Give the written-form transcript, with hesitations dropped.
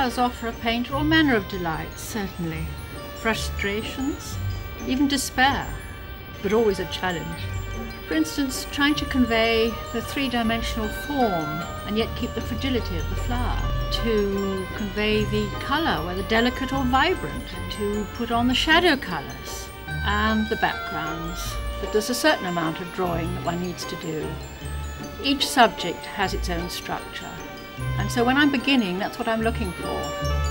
does offer a painter all manner of delights, certainly. Frustrations, even despair, but always a challenge. For instance, trying to convey the three-dimensional form and yet keep the fragility of the flower. To convey the colour, whether delicate or vibrant. To put on the shadow colours and the backgrounds. But there's a certain amount of drawing that one needs to do. Each subject has its own structure. And so when I'm beginning, that's what I'm looking for.